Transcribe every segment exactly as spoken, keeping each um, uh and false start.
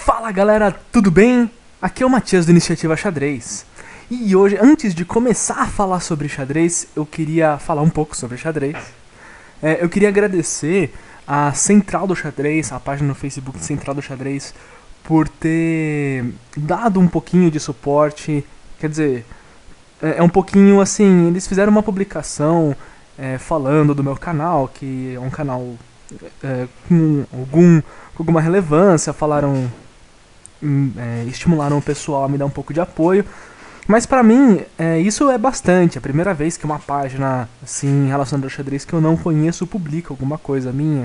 Fala galera, tudo bem? Aqui é o Matias do Iniciativa Xadrez. E hoje, antes de começar a falar sobre xadrez, eu queria falar um pouco sobre xadrez. É, eu queria agradecer a Central do Xadrez, a página no Facebook Central do Xadrez, por ter dado um pouquinho de suporte. Quer dizer, é, é um pouquinho assim, eles fizeram uma publicação é, falando do meu canal, que é um canal é, com, algum, com alguma relevância, falaram... É, estimularam o pessoal a me dar um pouco de apoio. Mas pra mim, é, isso é bastante. É a primeira vez que uma página assim, relacionada ao xadrez que eu não conheço publica alguma coisa minha.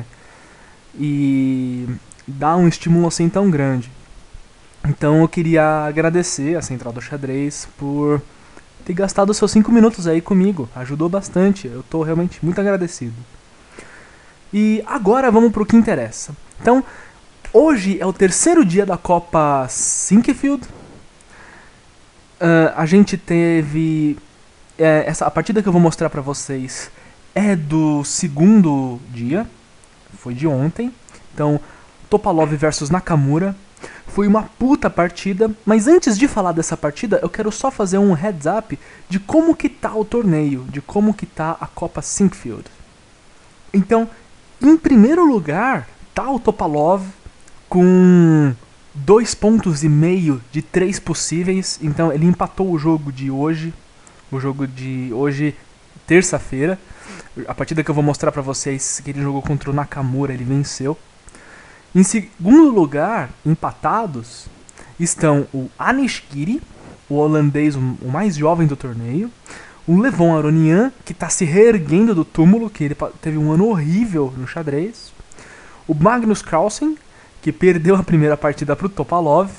E dá um estímulo assim tão grande. Então eu queria agradecer a Central do Xadrez por ter gastado seus cinco minutos aí comigo. Ajudou bastante. Eu tô realmente muito agradecido. E agora vamos pro que interessa. Então... hoje é o terceiro dia da Copa Sinquefield. Uh, a gente teve... É, essa, a partida que eu vou mostrar pra vocês é do segundo dia. Foi de ontem. Então, Topalov versus Nakamura. Foi uma puta partida. Mas antes de falar dessa partida, eu quero só fazer um heads up de como que tá o torneio. De como que tá a Copa Sinquefield. Então, em primeiro lugar, tá o Topalov com dois pontos e meio de três possíveis. Então ele empatou o jogo de hoje. O jogo de hoje, terça-feira. A partida que eu vou mostrar pra vocês, que ele jogou contra o Nakamura, ele venceu. Em segundo lugar, empatados, estão o Anish-Giri, o holandês, o mais jovem do torneio. O Levon Aronian, que está se reerguendo do túmulo, que ele teve um ano horrível no xadrez. O Magnus Carlsen, que perdeu a primeira partida para o Topalov.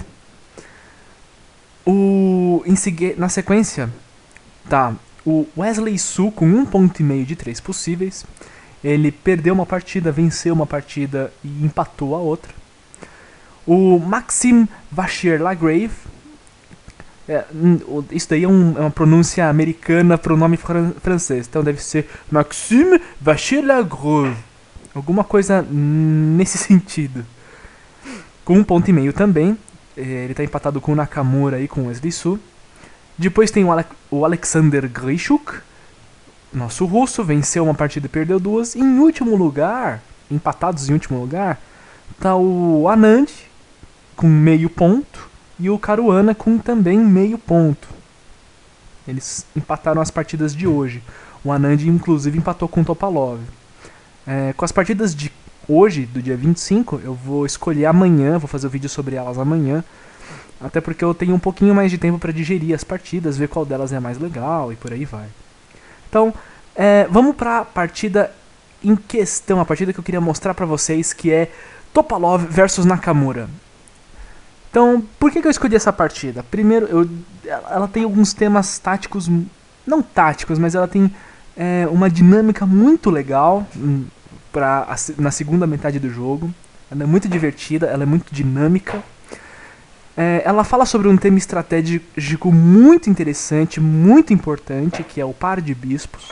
O, em segui, na sequência, tá o Wesley Su com um ponto e meio de três possíveis. Ele perdeu uma partida, venceu uma partida e empatou a outra. O Maxime Vachier-Lagrave, é, isso daí é, um, é uma pronúncia americana para o nome fran francês, então deve ser Maxime Vachier-Lagrave, alguma coisa nesse sentido. Com um ponto e meio também. Ele está empatado com o Nakamura e com o Wesley Su. Depois tem o, Ale o Alexander Grishuk, nosso russo, venceu uma partida e perdeu duas. E em último lugar, empatados em último lugar, está o Anand com meio ponto e o Caruana com também meio ponto. Eles empataram as partidas de hoje. O Anand inclusive empatou com o Topalov. É, com as partidas de hoje, do dia vinte e cinco, eu vou escolher amanhã, vou fazer o um vídeo sobre elas amanhã. Até porque eu tenho um pouquinho mais de tempo para digerir as partidas, ver qual delas é mais legal e por aí vai. Então, é, vamos para a partida em questão, a partida que eu queria mostrar para vocês, que é Topalov versus Nakamura. Então, por que, que eu escolhi essa partida? Primeiro, eu, ela tem alguns temas táticos, não táticos, mas ela tem é, uma dinâmica muito legal pra, na segunda metade do jogo. Ela é muito divertida, ela é muito dinâmica. É, ela fala sobre um tema estratégico muito interessante, muito importante, que é o par de bispos.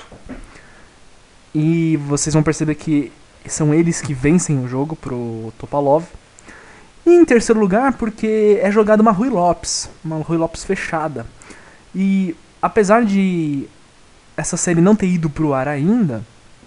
E vocês vão perceber que são eles que vencem o jogo pro Topalov. E em terceiro lugar, porque é jogada uma Ruy Lopes, uma Ruy Lopes fechada. E apesar de essa série não ter ido pro ar ainda,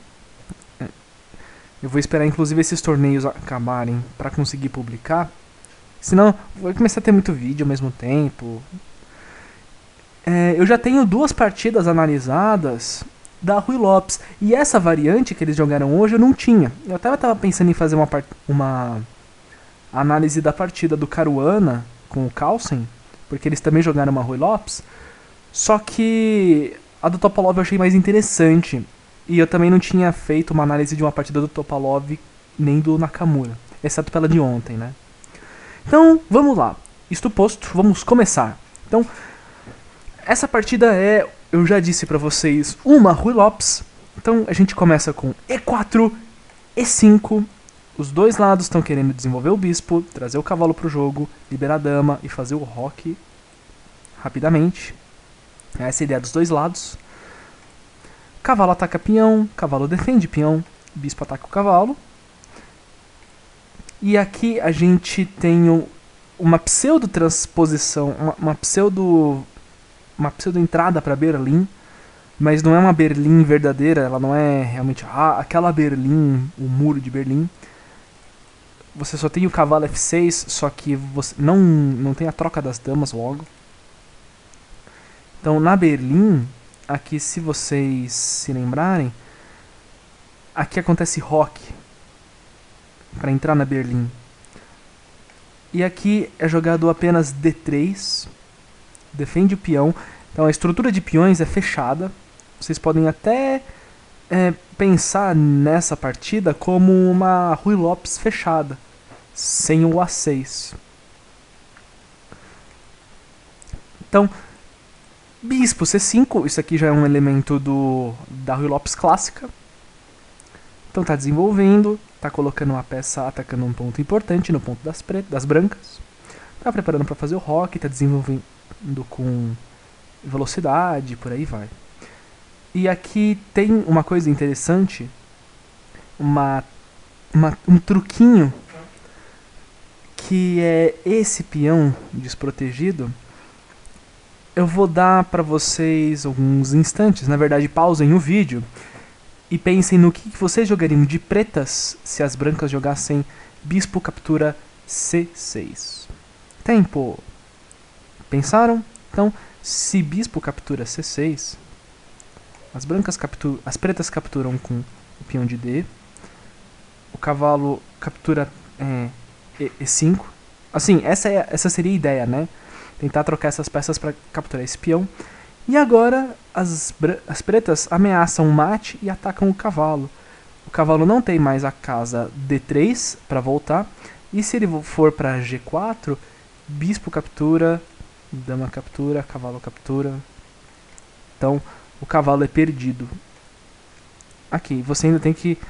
eu vou esperar inclusive esses torneios acabarem para conseguir publicar. Senão vai começar a ter muito vídeo ao mesmo tempo. É, eu já tenho duas partidas analisadas da Ruy Lopes. E essa variante que eles jogaram hoje eu não tinha. Eu até estava pensando em fazer uma, uma análise da partida do Caruana com o Carlsen, porque eles também jogaram uma Ruy Lopes. Só que a do Topalov eu achei mais interessante. E eu também não tinha feito uma análise de uma partida do Topalov nem do Nakamura, exceto pela de ontem, né? Então, vamos lá. Isto posto, vamos começar. Então, essa partida é, eu já disse pra vocês, uma Ruy Lopes. Então, a gente começa com E quatro, E cinco. Os dois lados estão querendo desenvolver o bispo, trazer o cavalo pro jogo, liberar a dama e fazer o roque rapidamente. Essa é a ideia dos dois lados. Cavalo ataca peão, cavalo defende peão, bispo ataca o cavalo. E aqui a gente tem o uma pseudo-transposição, uma, uma pseudo... uma pseudo-entrada para Berlim, mas não é uma Berlim verdadeira, ela não é realmente ah, aquela Berlim, o muro de Berlim. Você só tem o cavalo F seis, só que você não, não tem a troca das damas logo. Então, na Berlim, aqui se vocês se lembrarem, aqui acontece rock para entrar na Berlim. E aqui é jogado apenas D três, defende o peão. Então a estrutura de peões é fechada. Vocês podem até é, pensar nessa partida como uma Ruy Lopes fechada, sem o A seis. Então, bispo C cinco, isso aqui já é um elemento do, da Ruy Lopes clássica. Então tá desenvolvendo, tá colocando uma peça atacando um ponto importante no ponto das, pretas, das brancas. Tá preparando para fazer o rock, tá desenvolvendo com velocidade, por aí vai. E aqui tem uma coisa interessante, uma, uma, um truquinho, que é esse peão desprotegido. Eu vou dar para vocês alguns instantes, na verdade pausem o vídeo e pensem no que vocês jogariam de pretas se as brancas jogassem bispo captura C seis. Tempo. Pensaram? Então, se bispo captura C seis, as brancas capturam, as pretas capturam com o peão de D, o cavalo captura é, E cinco. Assim, essa, é, essa seria a ideia, né? Tentar trocar essas peças para capturar esse peão. E agora as, as pretas ameaçam o mate e atacam o cavalo. O cavalo não tem mais a casa D três para voltar. E se ele for para G quatro, bispo captura, dama captura, cavalo captura. Então o cavalo é perdido. Aqui, você ainda tem que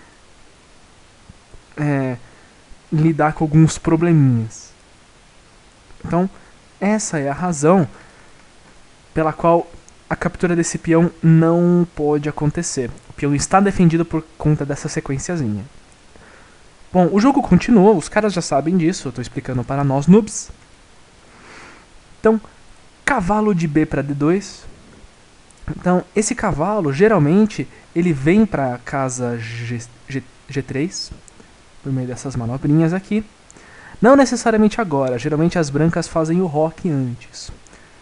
é, lidar com alguns probleminhas. Então, essa é a razão pela qual a captura desse peão não pode acontecer. O peão está defendido por conta dessa sequenciazinha. Bom, o jogo continua, os caras já sabem disso, eu estou explicando para nós noobs. Então, cavalo de B para D dois. Então, esse cavalo, geralmente, ele vem para a casa G, G, G3, por meio dessas manobrinhas aqui. Não necessariamente agora, geralmente as brancas fazem o rock antes.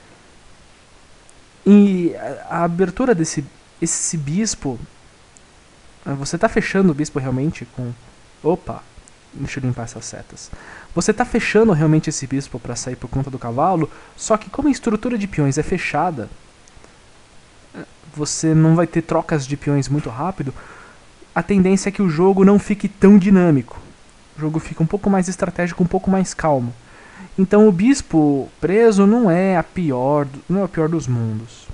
E a, a abertura desse esse bispo, você está fechando o bispo realmente com... Opa, deixa eu limpar essas setas. Você está fechando realmente esse bispo para sair por conta do cavalo, só que como a estrutura de peões é fechada, você não vai ter trocas de peões muito rápido, a tendência é que o jogo não fique tão dinâmico. O jogo fica um pouco mais estratégico, um pouco mais calmo. Então o bispo preso não é a pior, não é o pior dos mundos.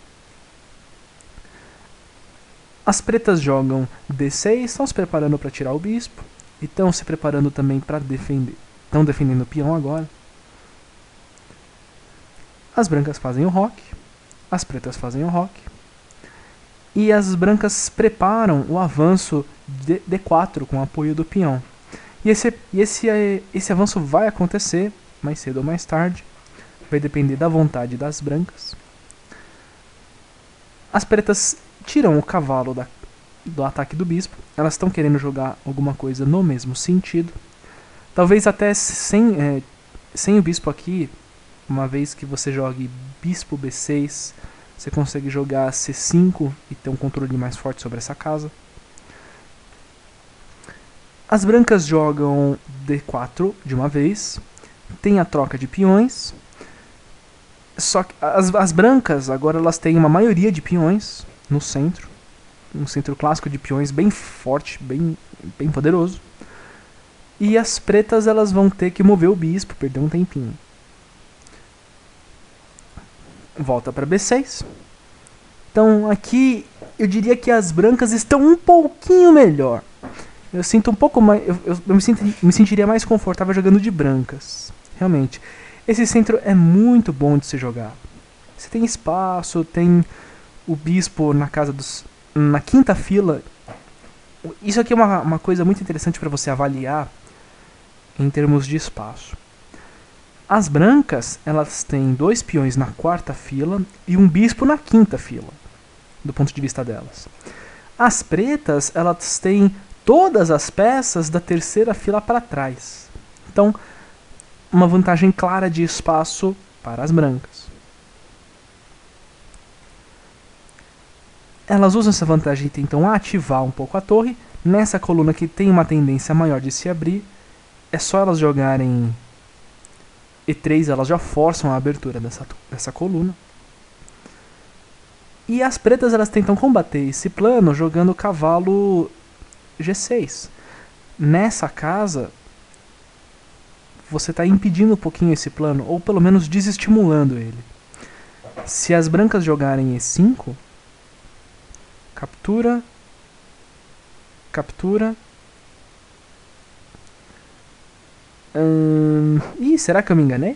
As pretas jogam D seis, estão se preparando para tirar o bispo. E estão se preparando também para defender. Estão defendendo o peão agora. As brancas fazem o rock. As pretas fazem o rock. E as brancas preparam o avanço de D quatro com o apoio do peão. E esse, esse, esse avanço vai acontecer mais cedo ou mais tarde. Vai depender da vontade das brancas. As pretas tiram o cavalo da, do ataque do bispo. Elas estão querendo jogar alguma coisa no mesmo sentido. Talvez até sem, é, sem o bispo aqui, uma vez que você jogue bispo B seis, você consegue jogar C cinco e ter um controle mais forte sobre essa casa. As brancas jogam D quatro de uma vez. Tem a troca de peões. Só que as, as brancas agora elas têm uma maioria de peões no centro. Um centro clássico de peões bem forte, bem, bem poderoso. E as pretas elas vão ter que mover o bispo, perder um tempinho. Volta para B seis. Então aqui eu diria que as brancas estão um pouquinho melhor. Eu sinto um pouco mais. Eu, eu, eu me, sinto, me sentiria mais confortável jogando de brancas. Realmente. Esse centro é muito bom de se jogar. Você tem espaço, tem o bispo na casa dos. Na quinta fila. Isso aqui é uma, uma coisa muito interessante para você avaliar em termos de espaço. As brancas, elas têm dois peões na quarta fila e um bispo na quinta fila, do ponto de vista delas. As pretas, elas têm todas as peças da terceira fila para trás. Então, uma vantagem clara de espaço para as brancas. Elas usam essa vantagem e tentam ativar um pouco a torre. Nessa coluna que tem uma tendência maior de se abrir, é só elas jogarem E três, elas já forçam a abertura dessa, dessa coluna. E as pretas, elas tentam combater esse plano jogando o cavalo G seis. Nessa casa, você está impedindo um pouquinho esse plano, ou pelo menos desestimulando ele. Se as brancas jogarem E cinco, captura, captura. Hum, ih, será que eu me enganei?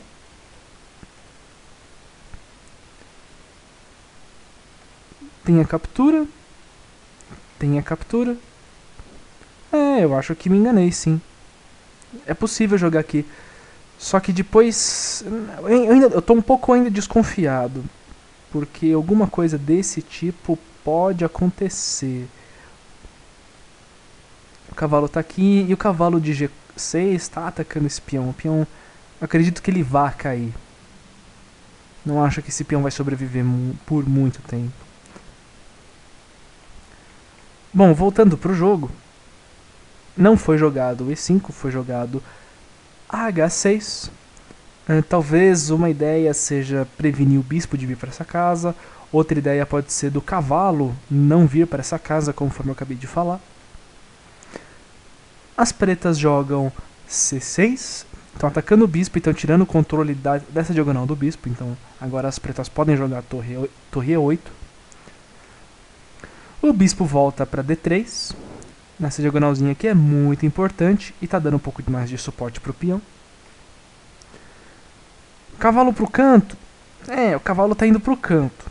Tem a captura. Tem a captura. É, eu acho que me enganei, sim. É possível jogar aqui. Só que depois... Eu, ainda, eu tô um pouco ainda desconfiado. Porque alguma coisa desse tipo pode acontecer. O cavalo tá aqui e o cavalo de G seis está atacando esse peão. O peão, acredito que ele vá cair. Não acho que esse peão vai sobreviver mu por muito tempo. Bom, voltando pro jogo. Não foi jogado E cinco, foi jogado H seis. Uh, talvez uma ideia seja prevenir o bispo de vir para essa casa. Outra ideia pode ser do cavalo não vir para essa casa, conforme eu acabei de falar. As pretas jogam C seis, estão atacando o bispo e estão tirando o controle da, dessa diagonal do bispo. Então agora as pretas podem jogar torre, torre E oito. O bispo volta para D três, nessa diagonalzinha aqui é muito importante e está dando um pouco mais de suporte para o peão. Cavalo para o canto. É, o cavalo está indo para o canto.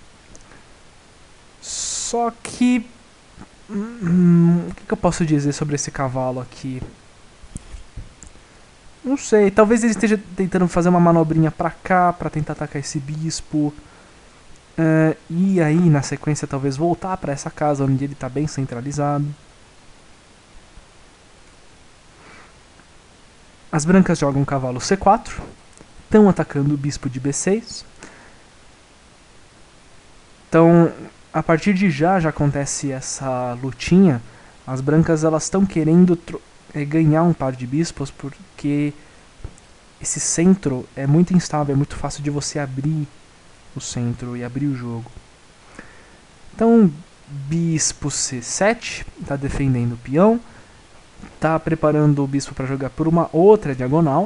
Só que... Hum, o que, que eu posso dizer sobre esse cavalo aqui? Não sei, talvez ele esteja tentando fazer uma manobrinha pra cá, pra tentar atacar esse bispo. Uh, e aí, na sequência, talvez voltar pra essa casa onde ele tá bem centralizado. As brancas jogam cavalo C quatro. Estão atacando o bispo de B seis. Então... A partir de já, já acontece essa lutinha. As brancas elas estão querendo é, ganhar um par de bispos porque esse centro é muito instável, é muito fácil de você abrir o centro e abrir o jogo. Então, bispo C sete, está defendendo o peão, está preparando o bispo para jogar por uma outra diagonal.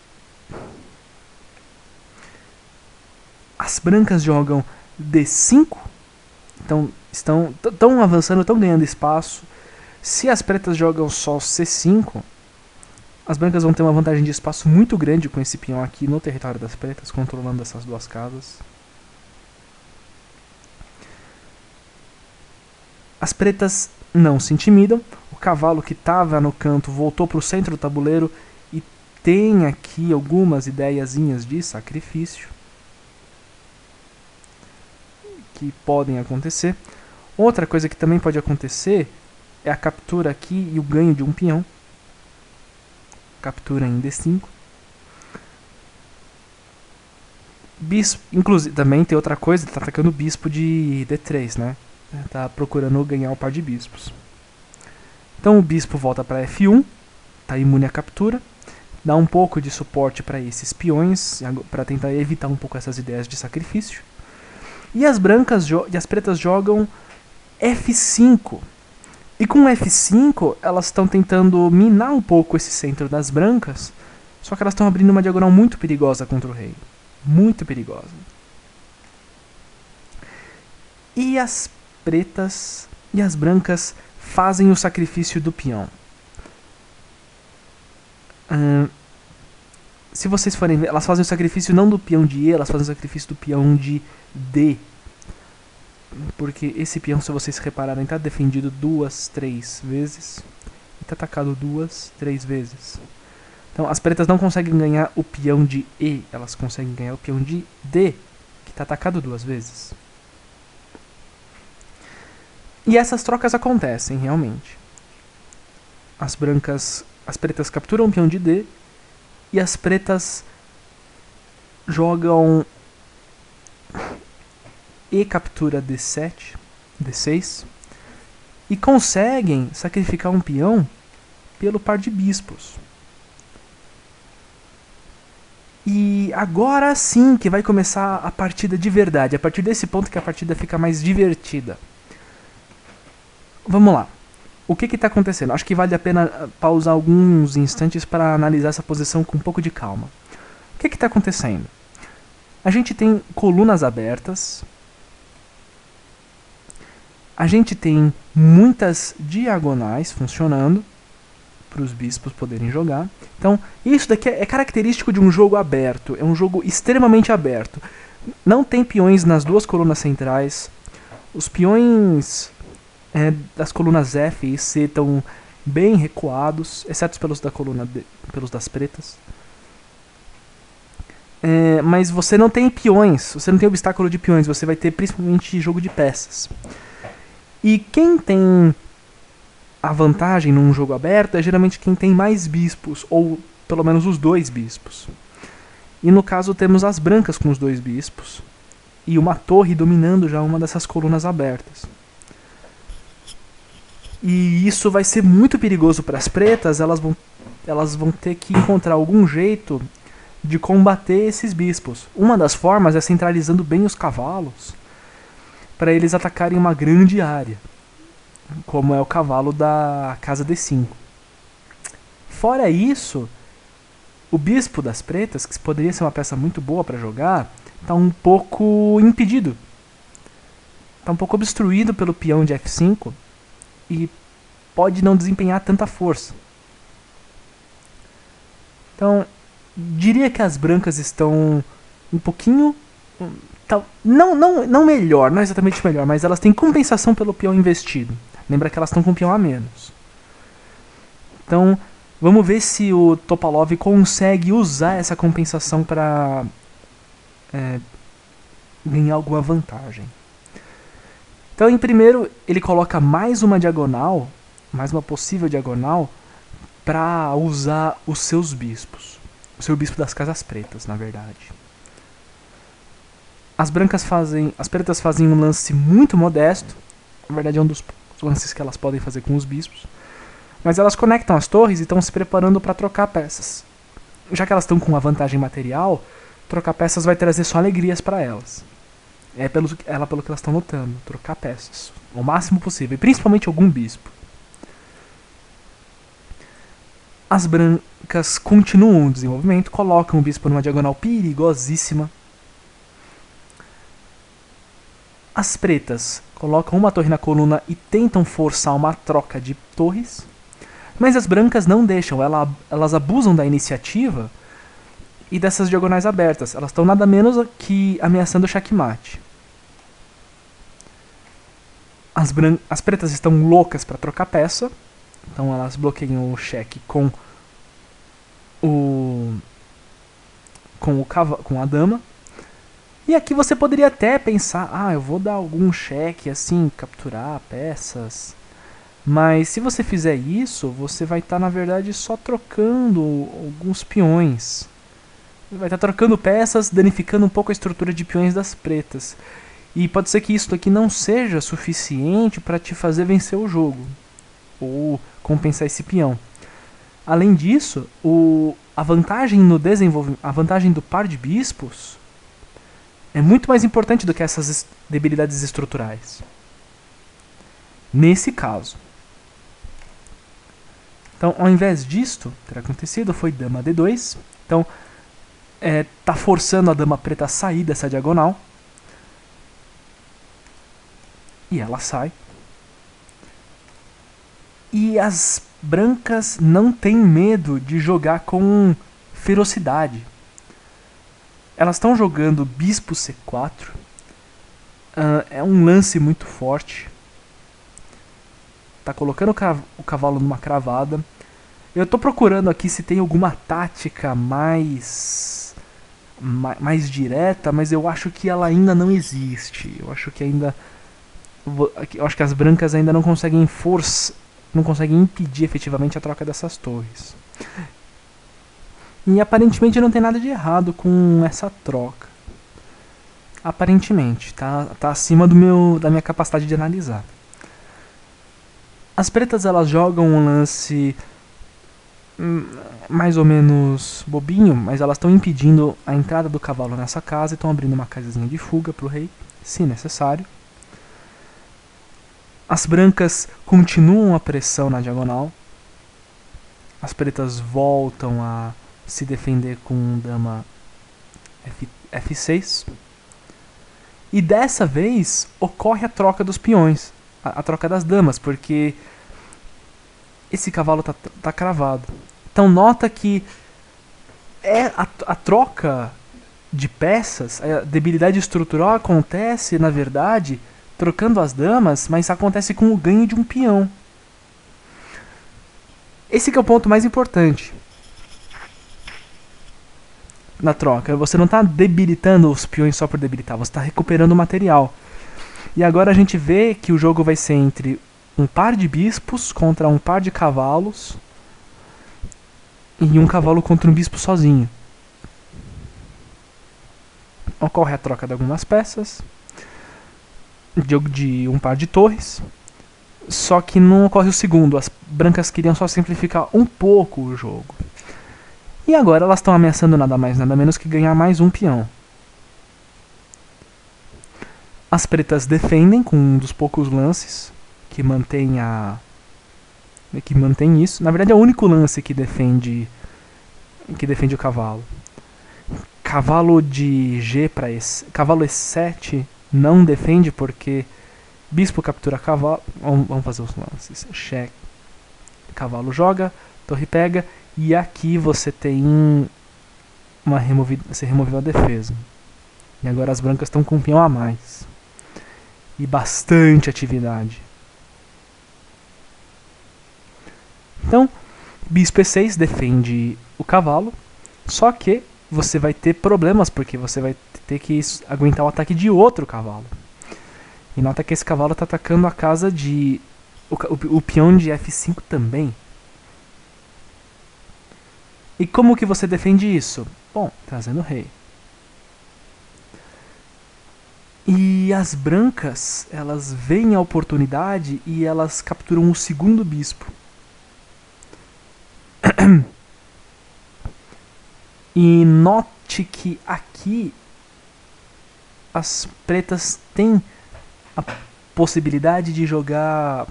As brancas jogam D cinco. Então, estão tão avançando, estão ganhando espaço. Se as pretas jogam só C cinco, as brancas vão ter uma vantagem de espaço muito grande com esse peão aqui no território das pretas, controlando essas duas casas. As pretas não se intimidam. O cavalo que estava no canto voltou para o centro do tabuleiro e tem aqui algumas ideiazinhas de sacrifício que podem acontecer. Outra coisa que também pode acontecer é a captura aqui e o ganho de um peão. Captura em D cinco. Bispo, inclusive, também tem outra coisa, ele tá atacando o bispo de D três, né? Tá procurando ganhar um par de bispos. Então o bispo volta para F um, tá imune à captura. Dá um pouco de suporte para esses peões, para tentar evitar um pouco essas ideias de sacrifício. E as brancas e as pretas jogam F cinco. E com F cinco, elas estão tentando minar um pouco esse centro das brancas, só que elas estão abrindo uma diagonal muito perigosa contra o rei. Muito perigosa. E as pretas e as brancas fazem o sacrifício do peão. Hum, se vocês forem ver, elas fazem o sacrifício não do peão de E, elas fazem o sacrifício do peão de D. Porque esse peão, se vocês repararem, está defendido duas, três vezes. E está atacado duas, três vezes. Então as pretas não conseguem ganhar o peão de E, elas conseguem ganhar o peão de D, que está atacado duas vezes. E essas trocas acontecem realmente. As brancas, as pretas capturam o peão de D e as pretas jogam E captura D sete, D seis e conseguem sacrificar um peão pelo par de bispos. E agora sim que vai começar a partida de verdade. A partir desse ponto que a partida fica mais divertida. Vamos lá. O que está acontecendo? Acho que vale a pena pausar alguns instantes para analisar essa posição com um pouco de calma. O que está acontecendo? A gente tem colunas abertas. A gente tem muitas diagonais funcionando para os bispos poderem jogar. Então, isso daqui é característico de um jogo aberto. É um jogo extremamente aberto. Não tem peões nas duas colunas centrais. Os peões é, das colunas F e C estão bem recuados, exceto pelos da coluna D, pelos das pretas. É, mas você não tem peões, você não tem obstáculo de peões, você vai ter principalmente jogo de peças. E quem tem a vantagem num jogo aberto é geralmente quem tem mais bispos, ou pelo menos os dois bispos. E no caso temos as brancas com os dois bispos, e uma torre dominando já uma dessas colunas abertas. E isso vai ser muito perigoso para as pretas, elas vão, elas vão ter que encontrar algum jeito de combater esses bispos. Uma das formas é centralizando bem os cavalos, para eles atacarem uma grande área, como é o cavalo da casa D cinco. Fora isso, o bispo das pretas, que poderia ser uma peça muito boa para jogar, está um pouco impedido. Está um pouco obstruído pelo peão de F cinco e pode não desempenhar tanta força. Então, diria que as brancas estão um pouquinho... Não, não, não melhor, não exatamente melhor, mas elas têm compensação pelo peão investido. Lembra que elas estão com um peão a menos. Então, vamos ver se o Topalov consegue usar essa compensação para é, ganhar alguma vantagem. Então, em primeiro, ele coloca mais uma diagonal, mais uma possível diagonal, para usar os seus bispos. O seu bispo das casas pretas, na verdade. As brancas fazem, as pretas fazem um lance muito modesto. Na verdade é um dos lances que elas podem fazer com os bispos. Mas elas conectam as torres e estão se preparando para trocar peças. Já que elas estão com uma vantagem material, trocar peças vai trazer só alegrias para elas. É pelo, ela pelo que elas estão lutando, trocar peças, o máximo possível, e principalmente algum bispo. As brancas continuam o desenvolvimento, colocam o bispo numa diagonal perigosíssima. As pretas colocam uma torre na coluna e tentam forçar uma troca de torres, mas as brancas não deixam, ela, elas abusam da iniciativa e dessas diagonais abertas. Elas estão nada menos que ameaçando o checkmate. As, bran as pretas estão loucas para trocar peça, então elas bloqueiam o cheque com o com o com a dama. E aqui você poderia até pensar, ah, eu vou dar algum cheque assim, capturar peças. Mas se você fizer isso, você vai estar, tá, na verdade, só trocando alguns peões. Vai estar tá trocando peças, danificando um pouco a estrutura de peões das pretas. E pode ser que isso aqui não seja suficiente para te fazer vencer o jogo. Ou compensar esse peão. Além disso, o, a vantagem no desenvolvimento, a vantagem do par de bispos é muito mais importante do que essas debilidades estruturais. Nesse caso. Então, ao invés disto ter acontecido, foi dama D dois. Então, é, tá forçando a dama preta a sair dessa diagonal. E ela sai. E as brancas não têm medo de jogar com ferocidade. Elas estão jogando bispo C quatro. Uh, é um lance muito forte. Tá colocando o cavalo numa cravada. Eu tô procurando aqui se tem alguma tática mais, mais mais direta, mas eu acho que ela ainda não existe. Eu acho que ainda eu acho que as brancas ainda não conseguem forçar, não conseguem impedir efetivamente a troca dessas torres. E aparentemente não tem nada de errado com essa troca. Aparentemente, tá, tá acima do meu, da minha capacidade de analisar. As pretas elas jogam um lance hum, mais ou menos bobinho, mas elas estão impedindo a entrada do cavalo nessa casa e estão abrindo uma casinha de fuga para o rei, se necessário. As brancas continuam a pressão na diagonal. As pretas voltam a se defender com dama F, F seis. E dessa vez ocorre a troca dos peões, a, a troca das damas, porque esse cavalo tá, tá cravado. Então nota que é a, a troca de peças, a debilidade estrutural acontece, na verdade, trocando as damas, mas acontece com o ganho de um peão. Esse que é o ponto mais importante na troca. Você não está debilitando os peões só por debilitar, você está recuperando o material. E agora a gente vê que o jogo vai ser entre um par de bispos contra um par de cavalos e um cavalo contra um bispo sozinho. Ocorre a troca de algumas peças, jogo de um par de torres, só que não ocorre o segundo. As brancas queriam só simplificar um pouco o jogo. E agora elas estão ameaçando nada mais nada menos que ganhar mais um peão. As pretas defendem com um dos poucos lances que mantém a que mantém isso. Na verdade é o único lance que defende que defende o cavalo. Cavalo de G para E, cavalo E sete não defende porque bispo captura cavalo. Vamos fazer os lances. Cheque. Cavalo joga, torre pega. E aqui você tem uma removida, você removeu a defesa. E agora as brancas estão com um peão a mais. E bastante atividade. Então, bispo E seis defende o cavalo. Só que você vai ter problemas, porque você vai ter que aguentar o ataque de outro cavalo. E nota que esse cavalo está atacando a casa de... O, o, o peão de F cinco também. E como que você defende isso? Bom, trazendo o rei. E as brancas, elas veem a oportunidade e elas capturam o segundo bispo. E note que aqui as pretas têm a possibilidade de jogar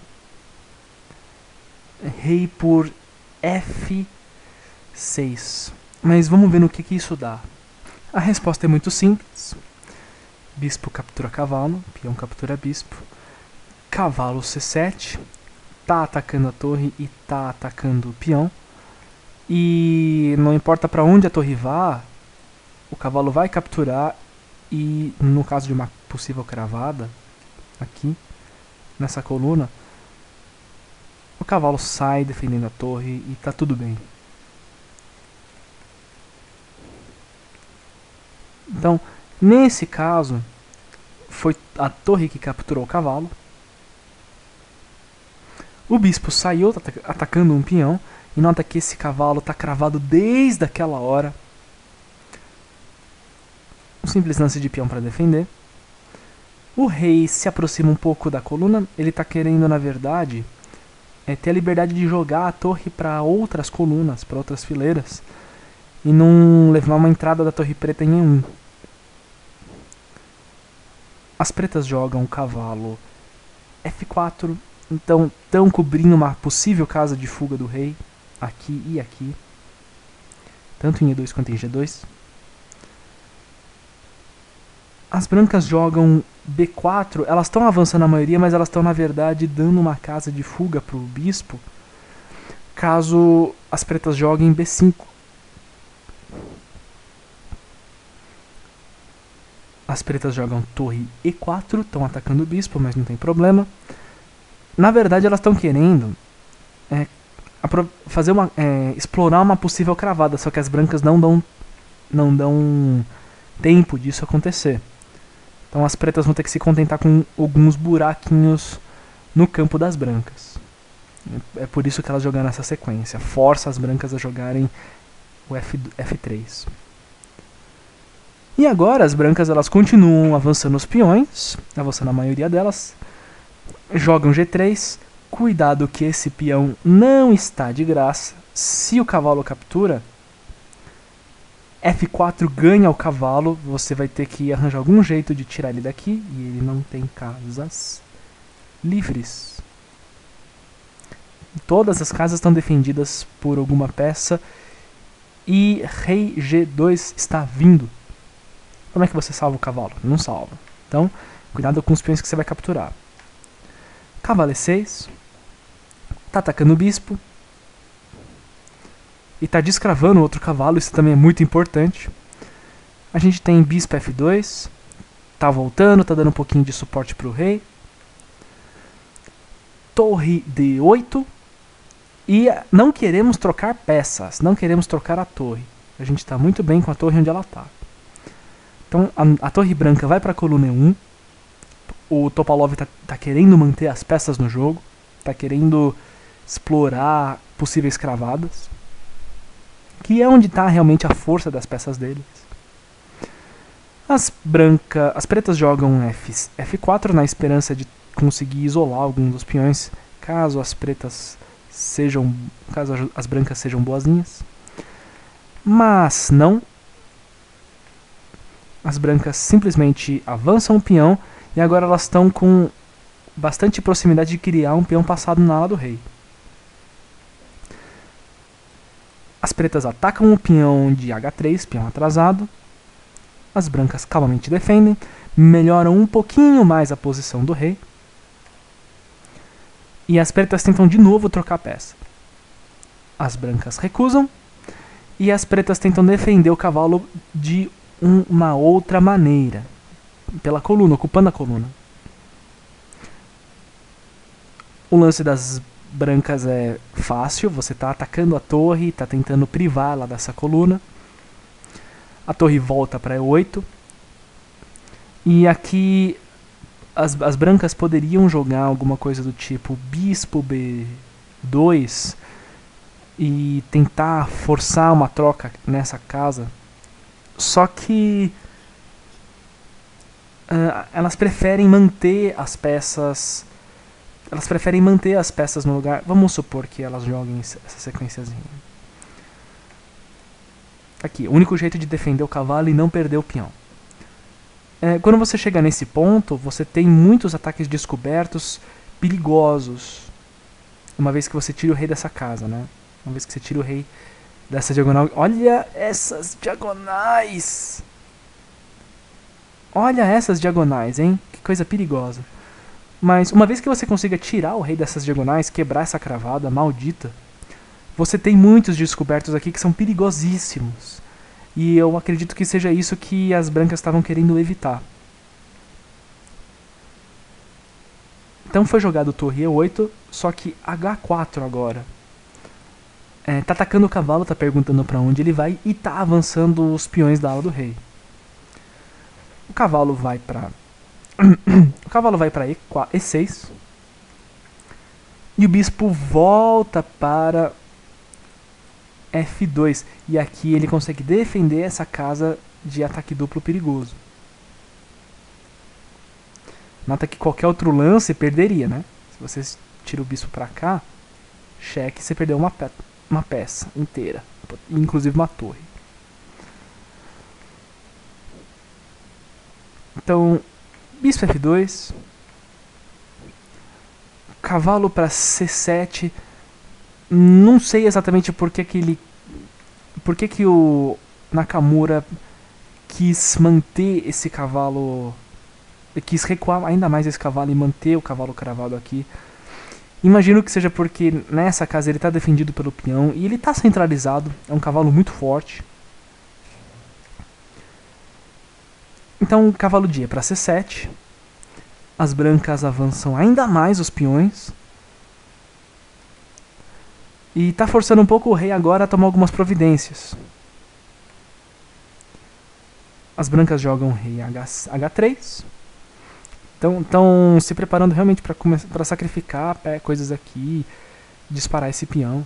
rei por F seis. Mas vamos ver no que, que isso dá. A resposta é muito simples. Bispo captura cavalo, peão captura bispo. Cavalo C sete. Tá atacando a torre e tá atacando o peão. E não importa para onde a torre vá, o cavalo vai capturar. E no caso de uma possível cravada, aqui, nessa coluna, o cavalo sai defendendo a torre e tá tudo bem. Então, nesse caso, foi a torre que capturou o cavalo. O bispo saiu atacando um peão. E nota que esse cavalo está cravado desde aquela hora. Um simples lance de peão para defender. O rei se aproxima um pouco da coluna. Ele está querendo, na verdade, é ter a liberdade de jogar a torre para outras colunas, para outras fileiras. E não levar uma entrada da torre preta em um. As pretas jogam o cavalo F quatro. Então estão cobrindo uma possível casa de fuga do rei. Aqui e aqui. Tanto em E dois quanto em G dois. As brancas jogam B quatro. Elas estão avançando a maioria, mas elas estão na verdade dando uma casa de fuga para o bispo. Caso as pretas joguem B cinco. As pretas jogam torre E quatro. Estão atacando o bispo, mas não tem problema. Na verdade elas estão querendo é, fazer uma, é, explorar uma possível cravada, só que as brancas não dão, não dão tempo disso acontecer. Então as pretas vão ter que se contentar com alguns buraquinhos no campo das brancas. É por isso que elas jogaram essa sequência. Força as brancas a jogarem o F, F três. E agora as brancas elas continuam avançando os peões, avançando a maioria delas. Jogam G três. Cuidado que esse peão não está de graça. Se o cavalo captura, F quatro ganha o cavalo, você vai ter que arranjar algum jeito de tirar ele daqui, e ele não tem casas livres. Todas as casas estão defendidas por alguma peça, e rei G dois está vindo. Como é que você salva o cavalo? Não salva. Então, cuidado com os peões que você vai capturar. Cavalo E seis, tá atacando o bispo, e está descravando o outro cavalo, isso também é muito importante. A gente tem bispo F dois, tá voltando, tá dando um pouquinho de suporte para o rei. Torre D oito, e não queremos trocar peças, não queremos trocar a torre. A gente está muito bem com a torre onde ela está. Então a, a torre branca vai para a coluna E um, o Topalov está tá querendo manter as peças no jogo, está querendo explorar possíveis cravadas, que é onde está realmente a força das peças deles. As branca, as pretas jogam F, F quatro na esperança de conseguir isolar alguns dos peões, caso as pretas sejam, caso as brancas sejam boazinhas. Mas não. As brancas simplesmente avançam o peão e agora elas estão com bastante proximidade de criar um peão passado na ala do rei. As pretas atacam o peão de H três, peão atrasado. As brancas calmamente defendem, melhoram um pouquinho mais a posição do rei. E as pretas tentam de novo trocar a peça. As brancas recusam, e as pretas tentam defender o cavalo de um, uma outra maneira, pela coluna, ocupando a coluna. O lance das brancas é fácil, você está atacando a torre, está tentando privá-la dessa coluna. A torre volta para E oito. E aqui as, as brancas poderiam jogar alguma coisa do tipo bispo B dois e tentar forçar uma troca nessa casa. Só que uh, elas preferem manter as peças... Elas preferem manter as peças no lugar. Vamos supor que elas joguem essa sequenciazinha. Aqui, o único jeito de defender o cavalo e não perder o peão. É, quando você chega nesse ponto, você tem muitos ataques descobertos perigosos. Uma vez que você tira o rei dessa casa, né? Uma vez que você tira o rei dessa diagonal. Olha essas diagonais! Olha essas diagonais, hein? Que coisa perigosa. Mas uma vez que você consiga tirar o rei dessas diagonais, quebrar essa cravada maldita, você tem muitos descobertos aqui que são perigosíssimos. E eu acredito que seja isso que as brancas estavam querendo evitar. Então foi jogado torre E oito, só que H quatro agora. É, tá atacando o cavalo, tá perguntando pra onde ele vai e tá avançando os peões da ala do rei. O cavalo vai pra... o cavalo vai para E seis. E o bispo volta para F dois. E aqui ele consegue defender essa casa de ataque duplo perigoso. Nota que qualquer outro lance perderia, né? Se você tira o bispo para cá, cheque, você perdeu uma, pe uma peça inteira. Inclusive uma torre. Então... bispo F dois, cavalo para C sete, não sei exatamente por que que ele, por que que o Nakamura quis manter esse cavalo, quis recuar ainda mais esse cavalo e manter o cavalo cravado aqui. Imagino que seja porque nessa casa ele está defendido pelo peão e ele está centralizado, é um cavalo muito forte. Então, cavalo de E para C sete. As brancas avançam ainda mais os peões. E tá forçando um pouco o rei agora a tomar algumas providências. As brancas jogam rei H três. Então estão se preparando realmente para sacrificar é, coisas aqui, disparar esse peão.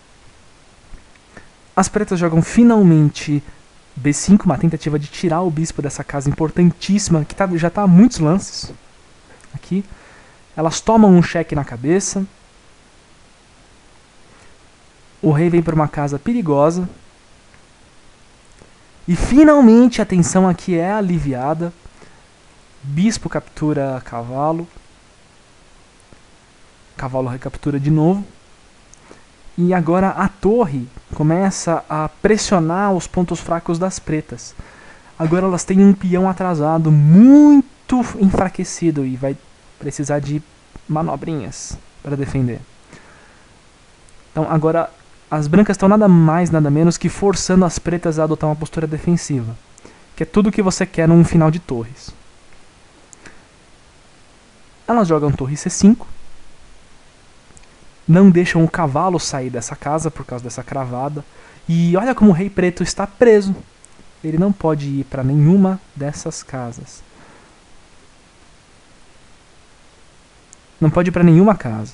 As pretas jogam finalmente B cinco, uma tentativa de tirar o bispo dessa casa importantíssima, que tá, já está há muitos lances. Aqui. Elas tomam um cheque na cabeça. O rei vem para uma casa perigosa. E finalmente a tensão aqui é aliviada. Bispo captura cavalo. Cavalo recaptura de novo. E agora a torre começa a pressionar os pontos fracos das pretas. Agora elas têm um peão atrasado muito enfraquecido e vai precisar de manobrinhas para defender. Então agora as brancas estão nada mais, nada menos que forçando as pretas a adotar uma postura defensiva. Que é tudo o que você quer num final de torres. Elas jogam torre C cinco. Não deixam o cavalo sair dessa casa por causa dessa cravada. E olha como o rei preto está preso. Ele não pode ir para nenhuma dessas casas. Não pode ir para nenhuma casa.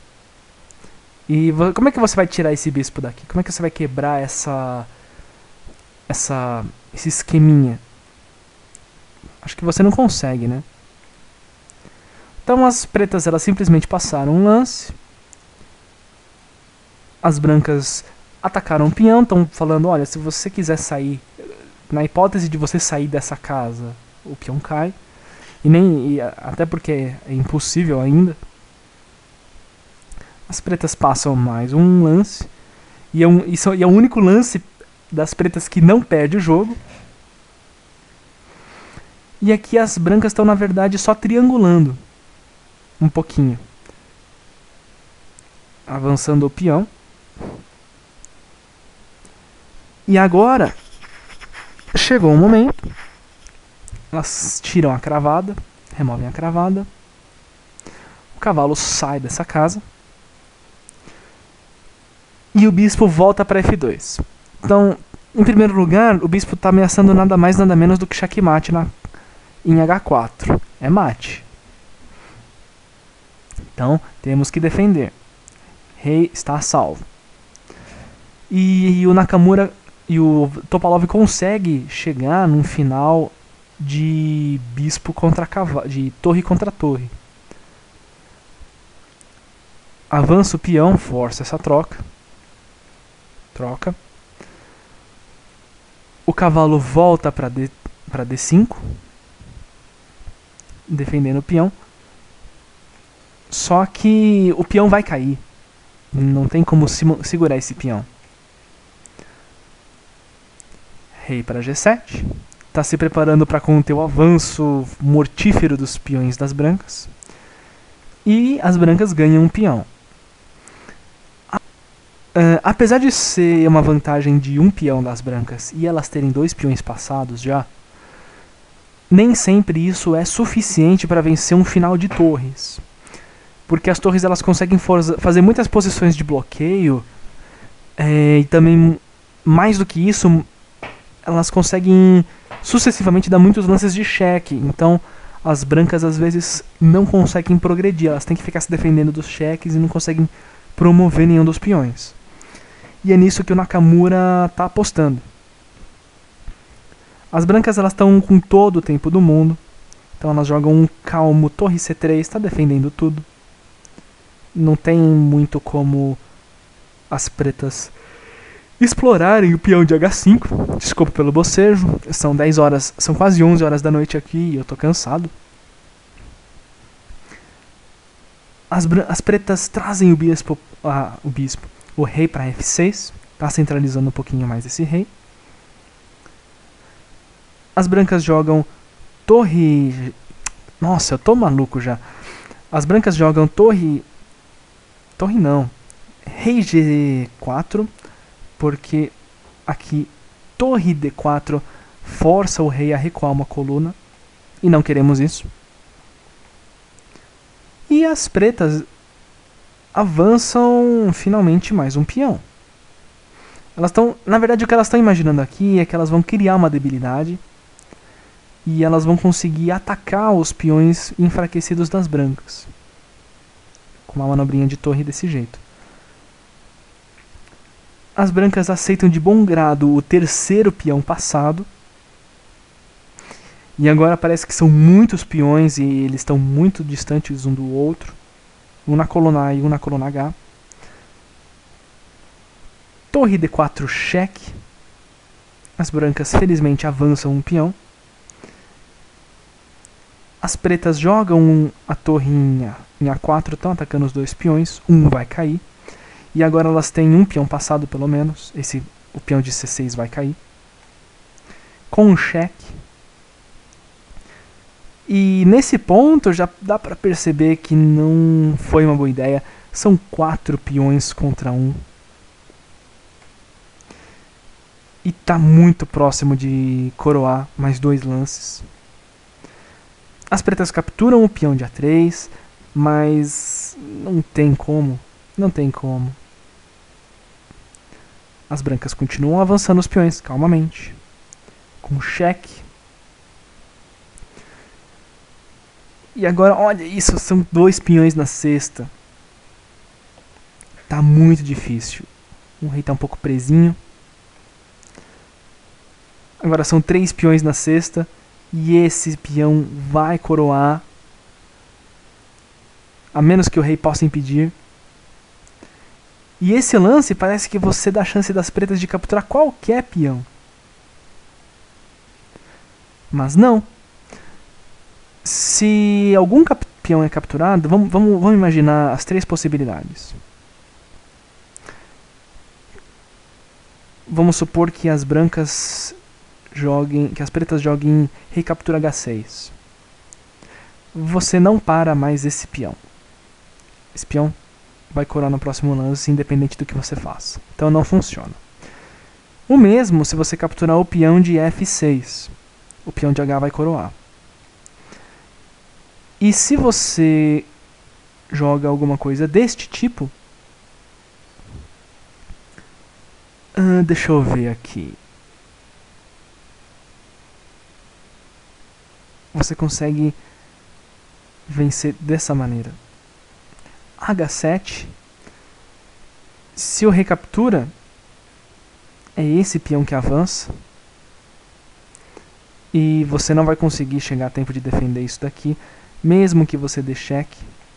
E como é que você vai tirar esse bispo daqui? Como é que você vai quebrar essa, essa, esse esqueminha? Acho que você não consegue, né? Então as pretas elas simplesmente passaram um lance. As brancas atacaram o peão, estão falando, olha, se você quiser sair, na hipótese de você sair dessa casa, o peão cai. E nem, e até porque é impossível ainda. As pretas passam mais um lance. E é, um, e, só, e é o único lance das pretas que não perde o jogo. E aqui as brancas estão, na verdade, só triangulando. Um pouquinho. Avançando o peão. E agora, chegou um momento. Elas tiram a cravada. Removem a cravada. O cavalo sai dessa casa. E o bispo volta para F dois. Então, em primeiro lugar, o bispo está ameaçando nada mais nada menos do que xeque-mate na, em H quatro. É mate. Então, temos que defender. Rei está a salvo. E, e o Nakamura e o Topalov consegue chegar num final de bispo contra cavalo, de torre contra torre. Avança o peão, força essa troca. Troca. O cavalo volta para D, para D cinco, defendendo o peão. Só que o peão vai cair. Não tem como segurar esse peão. Rei para G sete. Está se preparando para conter o avanço mortífero dos peões das brancas. E as brancas ganham um peão. Uh, apesar de ser uma vantagem de um peão das brancas e elas terem dois peões passados já, nem sempre isso é suficiente para vencer um final de torres. Porque as torres elas conseguem fazer muitas posições de bloqueio é, e também, mais do que isso, elas conseguem sucessivamente dar muitos lances de cheque. Então as brancas às vezes não conseguem progredir, elas têm que ficar se defendendo dos cheques e não conseguem promover nenhum dos peões. E é nisso que o Nakamura está apostando. As brancas elas estão com todo o tempo do mundo. Então elas jogam um calmo torre C três, está defendendo tudo. Não tem muito como as pretas explorarem o peão de H cinco. Desculpa pelo bocejo. São dez horas, são quase onze horas da noite aqui e eu tô cansado. As, as pretas trazem o bispo, ah, o bispo, o rei para F seis. Tá centralizando um pouquinho mais esse rei. As brancas jogam torre... Nossa, eu tô maluco já. As brancas jogam torre... Torre não. Rei G quatro. Porque aqui torre D quatro força o rei a recuar uma coluna. E não queremos isso. E as pretas avançam finalmente mais um peão. Elas estão, na verdade, o que elas estão imaginando aqui é que elas vão criar uma debilidade e elas vão conseguir atacar os peões enfraquecidos das brancas, com uma manobrinha de torre desse jeito. As brancas aceitam de bom grado o terceiro peão passado. E agora parece que são muitos peões e eles estão muito distantes um do outro. Um na coluna A e um na coluna H. Torre D quatro, cheque. As brancas felizmente avançam um peão. As pretas jogam a torre em A quatro, estão atacando os dois peões. Um vai cair. E agora elas têm um peão passado pelo menos. Esse, o peão de C seis vai cair. Com um cheque. E nesse ponto já dá pra perceber que não foi uma boa ideia. São quatro peões contra um. E tá muito próximo de coroar mais dois lances. As pretas capturam o peão de A três, mas não tem como. Não tem como. As brancas continuam avançando os peões calmamente. Com cheque. E agora, olha isso, são dois peões na cesta. Tá muito difícil. O rei tá um pouco presinho. Agora são três peões na cesta. E esse peão vai coroar. A menos que o rei possa impedir. E esse lance parece que você dá a chance das pretas de capturar qualquer peão. Mas não. Se algum peão é capturado, vamos, vamos, vamos imaginar as três possibilidades. Vamos supor que as brancas joguem, que as pretas joguem rei captura H seis. Você não para mais esse peão. Esse peão vai coroar no próximo lance, independente do que você faça. Então não funciona. O mesmo se você capturar o peão de F seis. O peão de H vai coroar. E se você joga alguma coisa deste tipo... Uh, deixa eu ver aqui. Você consegue vencer dessa maneira. H sete. Se o rei captura, é esse peão que avança. E você não vai conseguir chegar a tempo de defender isso daqui. Mesmo que você dê cheque.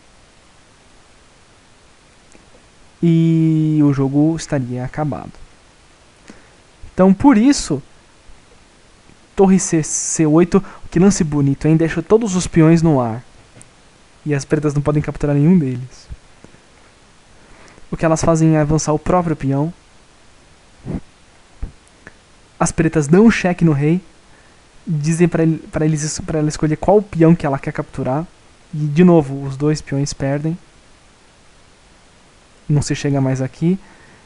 E o jogo estaria acabado. Então por isso, torre C oito, que lance bonito, hein? Deixa todos os peões no ar. E as pretas não podem capturar nenhum deles. O que elas fazem é avançar o próprio peão. As pretas dão um cheque no rei. Dizem pra, ele, pra, eles, pra ela escolher qual peão que ela quer capturar. E de novo, os dois peões perdem. Não se chega mais aqui.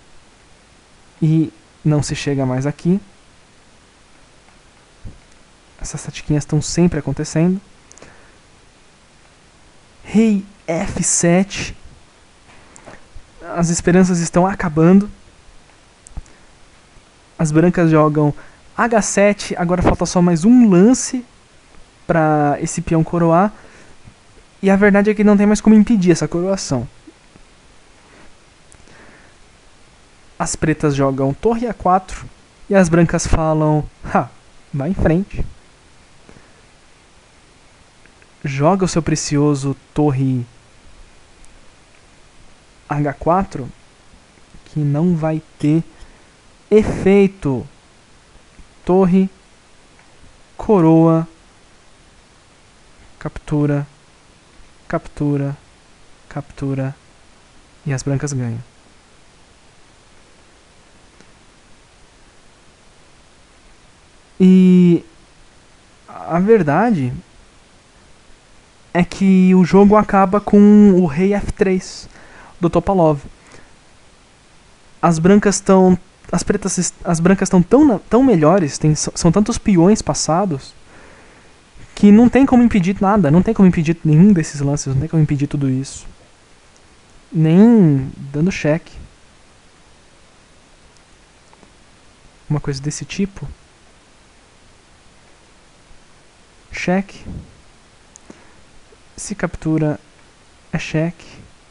E não se chega mais aqui. Essas tatiquinhas estão sempre acontecendo. Rei F sete. As esperanças estão acabando. As brancas jogam H sete. Agora falta só mais um lance para esse peão coroar. E a verdade é que não tem mais como impedir essa coroação. As pretas jogam torre A quatro. E as brancas falam: ha, vai em frente. Joga o seu precioso torre H quatro, que não vai ter efeito. Torre, coroa, captura, captura, captura, e as brancas ganham. E a verdade é que o jogo acaba com o rei F três do Topalov. As brancas estão, as pretas, as brancas estão tão, tão melhores, tem, são tantos peões passados que não tem como impedir nada, não tem como impedir nenhum desses lances, não tem como impedir tudo isso. nem dando cheque. Uma coisa desse tipo. Cheque. Se captura é cheque.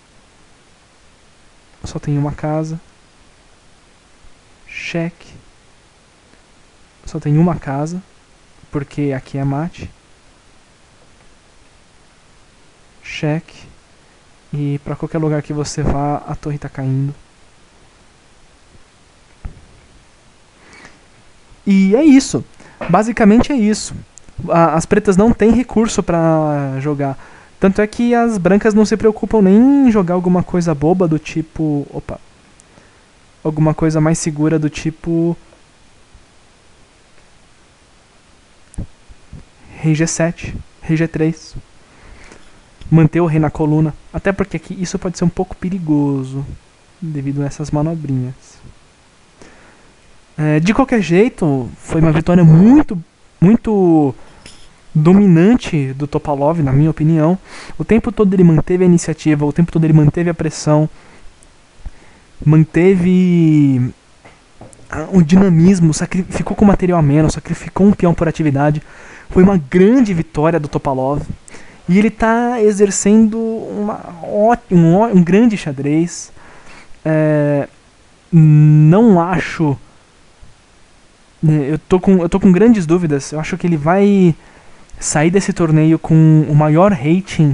Só tem uma casa. Cheque. Só tem uma casa, porque aqui é mate. Cheque. E pra qualquer lugar que você vá, a torre tá caindo. E é isso. Basicamente é isso. As pretas não têm recurso pra jogar. Tanto é que as brancas não se preocupam nem em jogar alguma coisa boba do tipo... Opa. Alguma coisa mais segura do tipo... Rei G sete, Rei G três. Manter o rei na coluna. Até porque aqui isso pode ser um pouco perigoso. Devido a essas manobrinhas. É, de qualquer jeito, foi uma vitória muito... Muito... dominante do Topalov, na minha opinião. O tempo todo ele manteve a iniciativa, o tempo todo ele manteve a pressão, manteve o dinamismo, sacrificou com material a menos, sacrificou um peão por atividade. Foi uma grande vitória do Topalov. E ele está exercendo uma, um, um grande xadrez. É, não acho... Eu tô, com, eu tô com grandes dúvidas. Eu acho que ele vai... sair desse torneio com o maior rating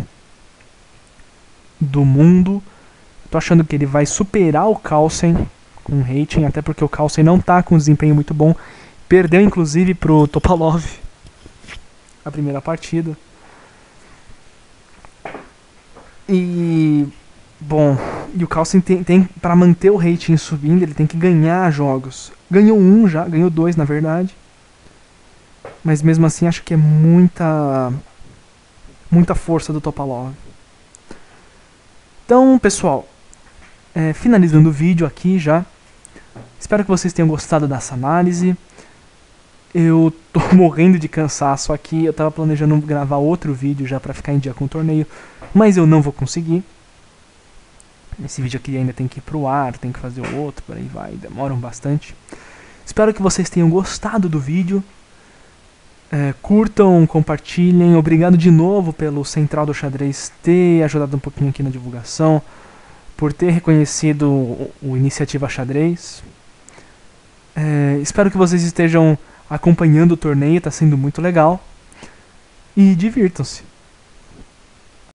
do mundo. Tô achando que ele vai superar o Carlsen com rating, até porque o Carlsen não tá com um desempenho muito bom. Perdeu inclusive pro Topalov a primeira partida. E bom, e o Carlsen tem, tem para manter o rating subindo, ele tem que ganhar jogos. Ganhou um já, ganhou dois na verdade. Mas mesmo assim acho que é muita muita força do Topalov. Então, pessoal, é, finalizando o vídeo aqui já. Espero que vocês tenham gostado dessa análise. Eu tô morrendo de cansaço aqui. Eu tava planejando gravar outro vídeo já pra ficar em dia com o torneio, mas eu não vou conseguir. Esse vídeo aqui ainda tem que ir pro ar, tem que fazer o outro, por aí vai, demoram bastante. Espero que vocês tenham gostado do vídeo. É, curtam, compartilhem. Obrigado de novo pelo Central do Xadrez ter ajudado um pouquinho aqui na divulgação, por ter reconhecido o, o Iniciativa Xadrez. É, espero que vocês estejam acompanhando o torneio, está sendo muito legal. E divirtam-se.